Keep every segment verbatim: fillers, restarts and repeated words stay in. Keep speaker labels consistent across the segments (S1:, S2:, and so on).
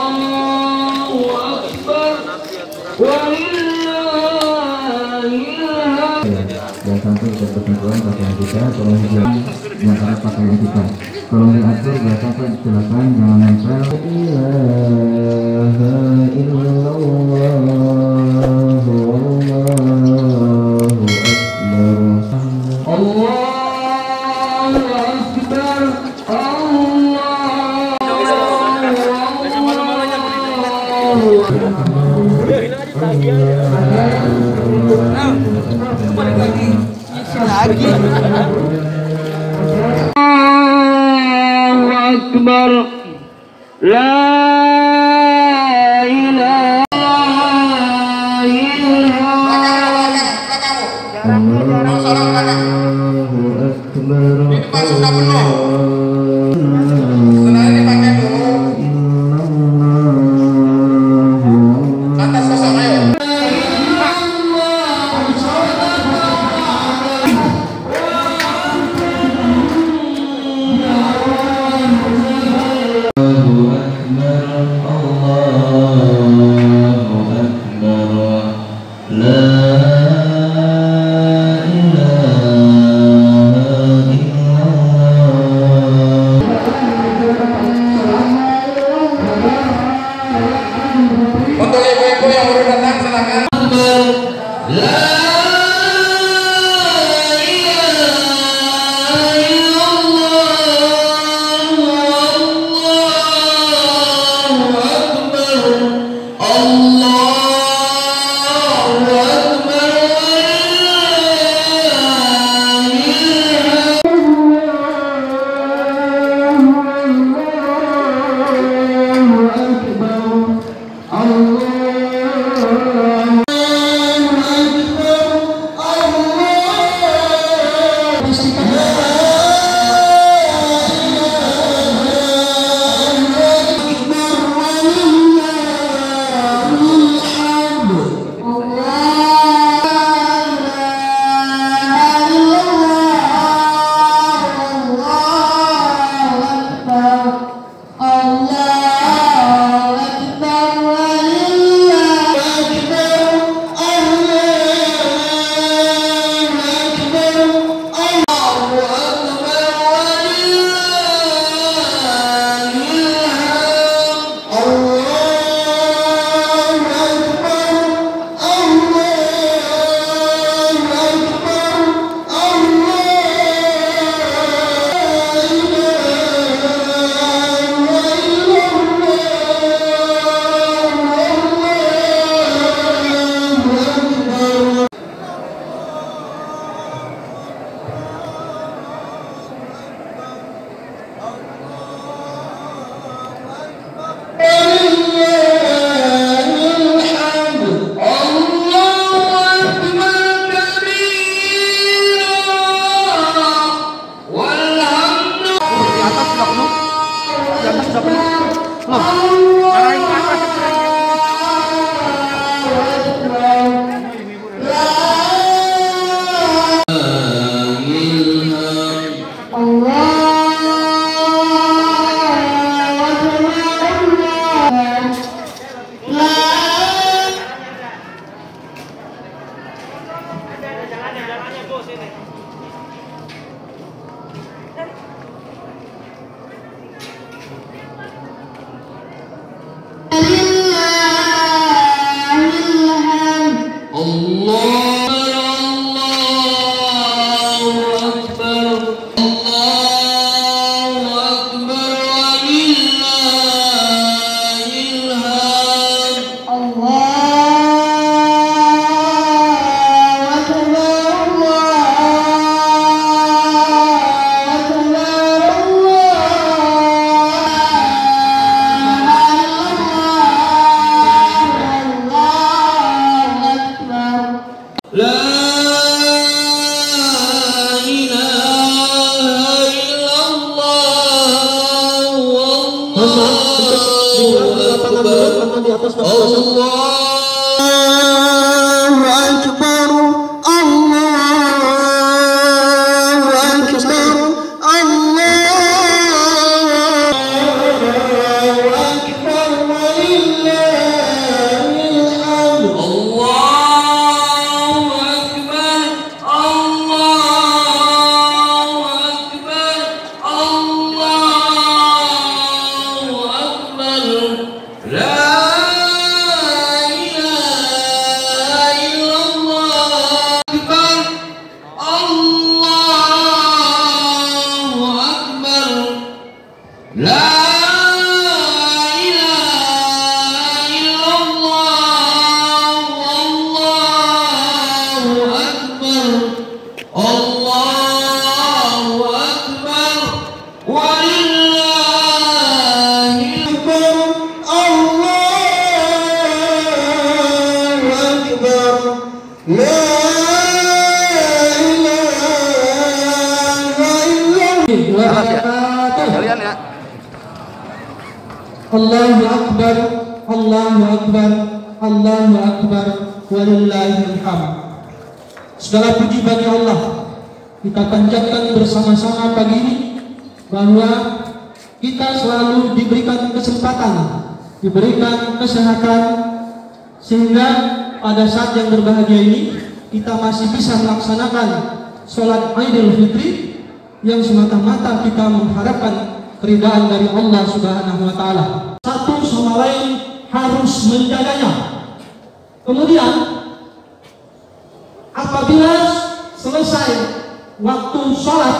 S1: Dan sampai ke ketentuan pakaian kita, tolong dijaga di antara pakaian kita. Tolong diatur, biasakan, silakan jangan nempel. Ilaha illallah, Allahu Akbar, Allahu Akbar, la ilaha illallah, Allahu Akbar.
S2: Untuk ibu-ibu yang baru datang silakan.
S3: Allahu Akbar. Allahu Akbar, Allahu Akbar, Allahu Akbar, walillahil hamd. Segala puji bagi Allah. Kita panjatkan bersama-sama pagi ini bahwa kita selalu diberikan kesempatan, diberikan kesehatan, sehingga pada saat yang berbahagia ini kita masih bisa melaksanakan sholat Idul Fitri yang semata-mata kita mengharapkan keridhaan dari Allah Subhanahu wa Ta'ala. Satu sama lain harus menjaganya. Kemudian apabila selesai waktu sholat,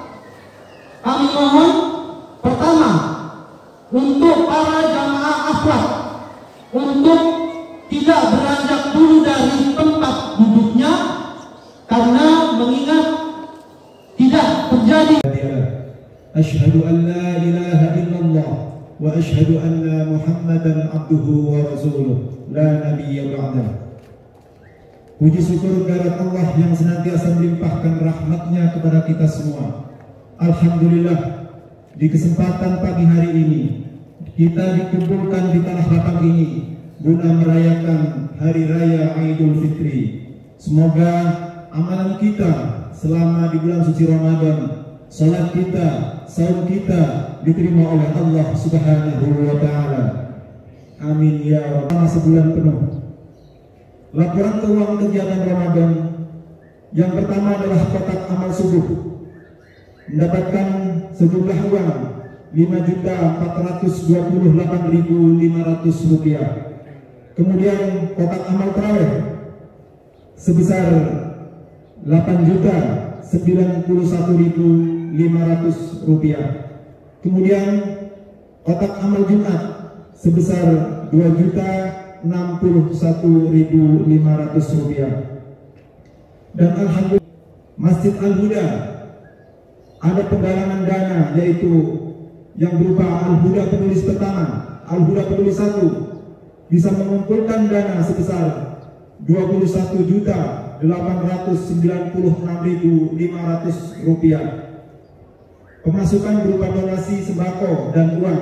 S3: kami mohon pertama untuk para jamaah akhlak untuk tidak beranjak dulu dari tempat duduknya, karena mengingat tidak terjadi.
S4: Asyhadu an la ilaha illallah wa asyhadu anna Muhammadan abduhu wa rasuluh la nabiyya ba'dah. Puji syukur kehadirat Allah yang senantiasa melimpahkan rahmatnya kepada kita semua. Alhamdulillah, di kesempatan pagi hari ini kita dikumpulkan di tanah lapang ini guna merayakan hari raya Idul Fitri. Semoga amalan kita selama di bulan suci Ramadan, salat kita, saum kita diterima oleh Allah Subhanahu wa Ta'ala. Amin ya Rabbal Alamin. Sebulan penuh. Laporan keuangan kegiatan Ramadan yang pertama adalah kotak amal subuh mendapatkan sejumlah uang lima juta empat ratus dua puluh delapan ribu lima ratus rupiah. Kemudian kotak amal tarawih sebesar delapan juta sembilan puluh satu ribu lima ratus rupiah. Kemudian kotak amal Jumat sebesar dua juta enam puluh satu ribu lima ratus rupiah. Dan alhamdulillah Masjid Al-Huda ada penggalangan dana, yaitu yang berupa Al-Huda penulis pertama, Al-Huda penulis satu bisa mengumpulkan dana sebesar dua puluh satu juta delapan ratus sembilan puluh enam ribu lima ratus rupiah. Pemasukan berupa donasi sembako dan uang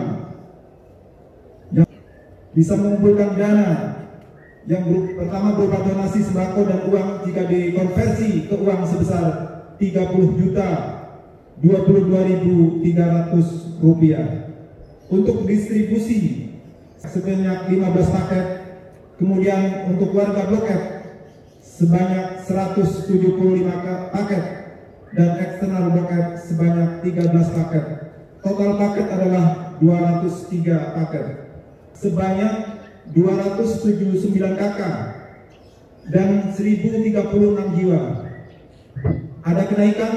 S4: yang bisa mengumpulkan dana yang ber, pertama berupa donasi sembako dan uang jika dikonversi ke uang sebesar tiga puluh juta dua puluh dua ribu tiga ratus rupiah. Untuk distribusi sebanyak lima belas paket, kemudian untuk warga Blok F sebanyak seratus tujuh puluh lima paket dan eksternal Blok F sebanyak tiga belas paket. Total paket adalah dua ratus tiga paket. Sebanyak dua ratus tujuh puluh sembilan kakak dan seribu tiga puluh enam jiwa. Ada kenaikan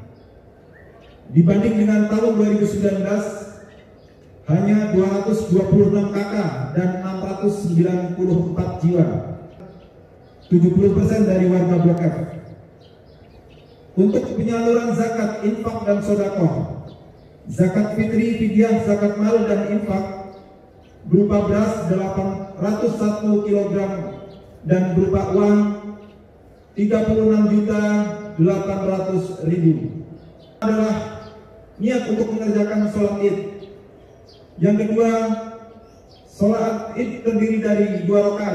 S4: dibanding dengan tahun dua ribu sembilan belas, hanya dua ratus dua puluh enam kakak dan enam ratus sembilan puluh empat jiwa, tujuh puluh persen dari warga Blok F. Untuk penyaluran zakat, infak dan sedekah, zakat fitri, fidyah, zakat mal dan infak berupa beras delapan ratus satu kilogram dan berupa uang tiga puluh enam juta delapan ratus ribu adalah niat untuk mengerjakan sholat Id. Yang kedua, sholat Id terdiri dari dua rakaat.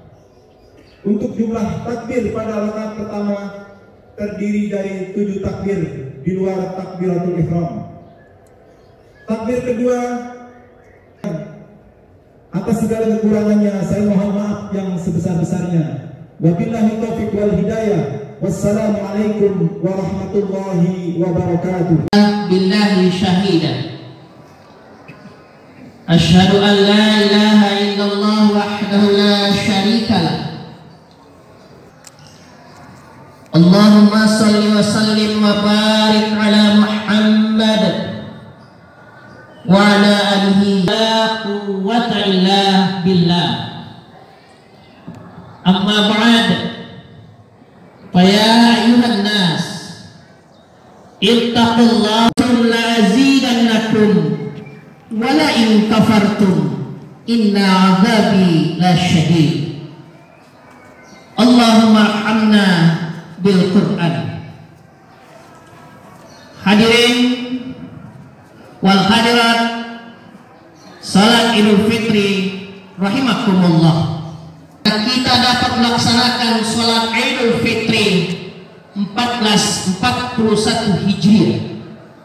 S4: Untuk jumlah takbir pada rakaat pertama terdiri dari tujuh takbir di luar takbiratul ihram. Takbir kedua, atas segala kekurangannya saya mohon maaf yang sebesar-besarnya. Wabillahi taufiq wal hidayah. Wassalamualaikum warahmatullahi wabarakatuh.
S5: Billahi syahidan. Asyhadu an la ilaha illallah wahdahu la syarika lah. Allahumma salli wa sallim wa barik ala Muhammad wa ala alihi. La quwwata illa billah. Amma ba'd. Fa ya ayuhan nas, ittaqullaha la azidannakum wa la in kafartum inna azabi la syadid. Allahumma arhamna bil Quran. Hadirin wal hadirat, salat Idul Fitri rahimakumullah. Kita dapat melaksanakan salat Idul Fitri seribu empat ratus empat puluh satu Hijriah.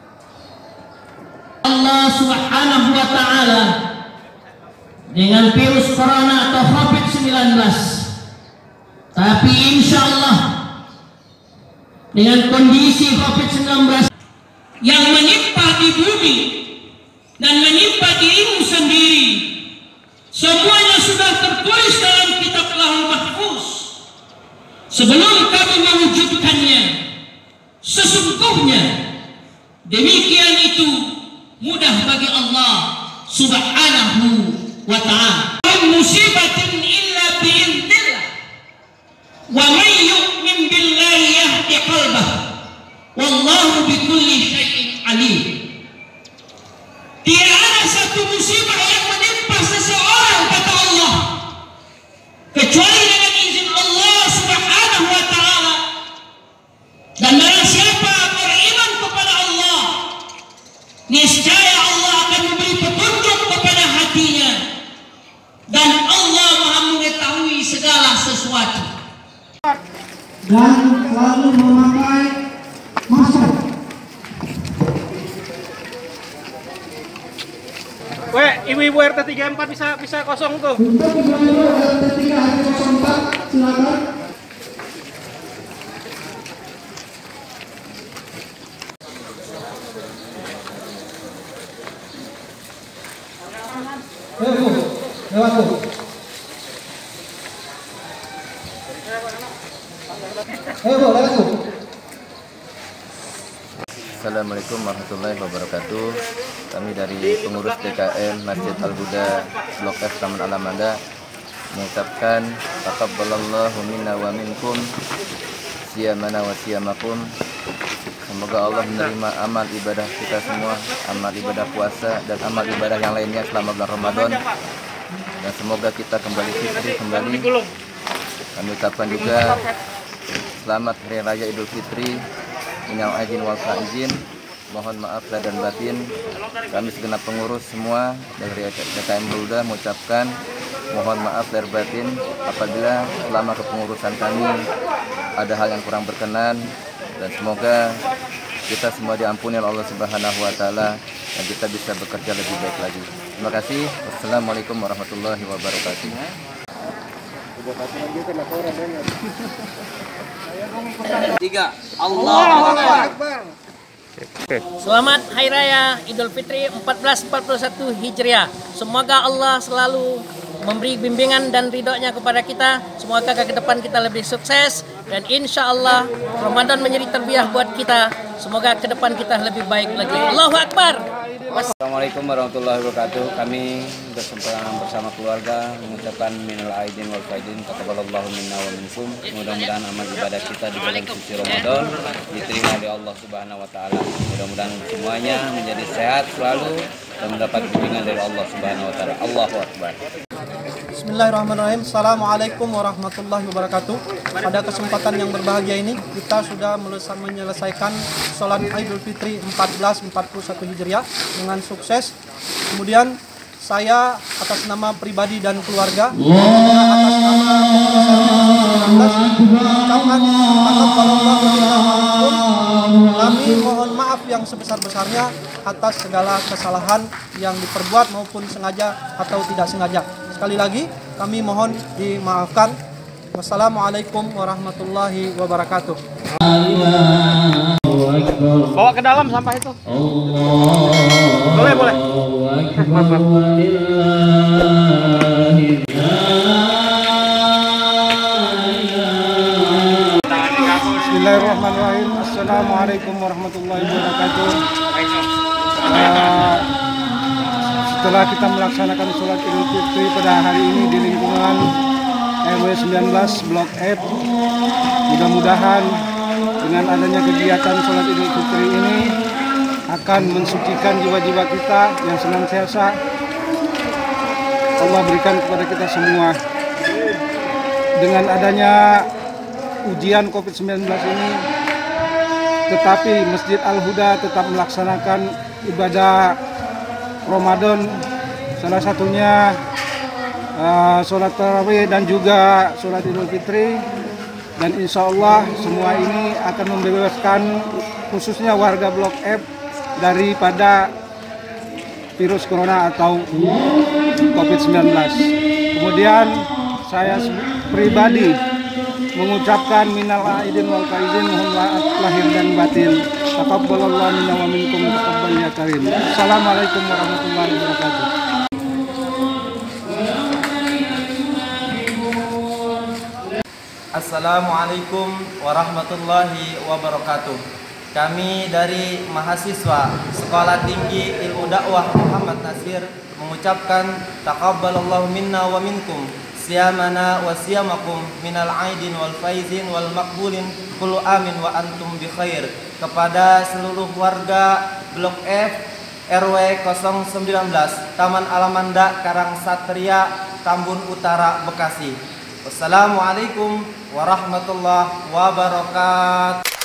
S5: Allah Subhanahu wa taala dengan virus corona atau covid sembilan belas, tapi insya Allah dengan kondisi covid sembilan belas yang menimpa di bumi dan menimpa dirimu sendiri, semuanya sudah tertulis dalam kitab Lauhul Mahfuz sebelum kami mewujudkannya. Sesungguhnya demikian itu mudah bagi Allah Subhanahu wa ta'ala. Musibatin illa bi'idznillah wa man yu'min billahi yahdi qalbah wallahu bikulli syai'in alim. Tidak ada satu musibah yang menimpa seseorang, kata Allah, kecuali dengan izin Allah Subhanahu wa ta'ala. Dan barang siapa beriman kepada Allah, niscaya Allah akan memberi petunjuk kepada hatinya, dan Allah Maha mengetahui segala sesuatu.
S3: Dan selalu memakai masker.
S6: Weh, ibu-ibu R T tiga puluh empat bisa bisa kosong tuh.
S3: Untuk ibu-ibu R T tiga nol empat, silakan. Ayo Bu, lewat Bu. Ayo Bu, lewat Bu.
S7: Assalamualaikum warahmatullahi wabarakatuh. Kami dari pengurus D K M Masjid Al-Huda Blok F Taman Alamanda mengucapkan taqabbalallahu minna wa minkum siyamana wa siyamakum. Semoga Allah menerima amal ibadah kita semua, amal ibadah puasa dan amal ibadah yang lainnya selama bulan Ramadan, dan semoga kita kembali fitri kembali. Kami ucapkan juga selamat Hari Raya Idul Fitri, minal aidin wal faizin. Mohon maaf lahir dan batin. Kami segenap pengurus semua dari D K M Al-Huda mengucapkan mohon maaf lahir batin apabila selama kepengurusan kami ada hal yang kurang berkenan, dan semoga kita semua diampuni oleh Allah Subhanahu wa taala dan kita bisa bekerja lebih baik lagi. Terima kasih. Wassalamualaikum warahmatullahi wabarakatuh.
S5: Tiga, Allahu Akbar. Selamat Hari Raya Idul Fitri seribu empat ratus empat puluh satu Hijriah. Semoga Allah selalu memberi bimbingan dan ridhonya kepada kita. Semoga ke depan kita lebih sukses, dan insya Allah Ramadan menjadi terbiah buat kita. Semoga ke depan kita lebih baik lagi. Allahu Akbar.
S7: Assalamualaikum warahmatullahi wabarakatuh. Kami bersama bersama keluarga mengucapkan minal aidin wal faizin, taqabbalallahu minna wa minkum. Mudah-mudahan amal ibadah kita di bulan suci Ramadan diterima oleh Allah Subhanahu wa taala. Mudah-mudahan semuanya menjadi sehat selalu dan mendapat bimbingan dari Allah Subhanahu wa taala. Allahu Akbar.
S3: Bismillahirrahmanirrahim. Assalamualaikum warahmatullahi wabarakatuh. Pada kesempatan yang berbahagia ini kita sudah menyelesaikan sholat Idul Fitri seribu empat ratus empat puluh satu Hijriah dengan sukses. Kemudian saya atas nama pribadi dan keluarga, atas nama kami mohon maaf yang sebesar-besarnya atas segala kesalahan yang diperbuat maupun sengaja atau tidak sengaja. Sekali lagi kami mohon dimaafkan. Wassalamualaikum warahmatullahi wabarakatuh.
S6: Bawa ke dalam sampah itu. Boleh, boleh. Assalamualaikum warahmatullahi wabarakatuh. Uh, setelah kita melaksanakan sholat Idul Fitri pada hari ini di lingkungan R W sembilan belas Blok F, mudah-mudahan dengan adanya kegiatan sholat Idul Fitri ini akan mensucikan jiwa-jiwa kita yang senantiasa Allah berikan kepada kita semua. Dengan adanya ujian covid sembilan belas ini, tetapi Masjid Al-Huda tetap melaksanakan ibadah Ramadan, salah satunya uh, sholat tarawih dan juga sholat Idul Fitri. Dan insya Allah semua ini akan membebaskan khususnya warga Blok F daripada virus corona atau covid sembilan belas. Kemudian saya pribadi mengucapkan minal aidin wal faizin, mohon maaf lahir dan batin. Taqabbalallahu minna wa minkum taqabbal ya karim. Assalamualaikum warahmatullahi wabarakatuh.
S8: Assalamualaikum warahmatullahi wabarakatuh. Kami dari mahasiswa Sekolah Tinggi Ilmu Dakwah Muhammad Nasir mengucapkan taqabbalallahu minna wa minkum siyamana wa siyamakum minal aidin wal faizin wal makbulin kullu amin wa antum bi khair kepada seluruh warga Blok F R W nol sembilan belas Taman Alamanda Karang Satria Tambun Utara Bekasi. Wassalamualaikum warahmatullahi wabarakatuh.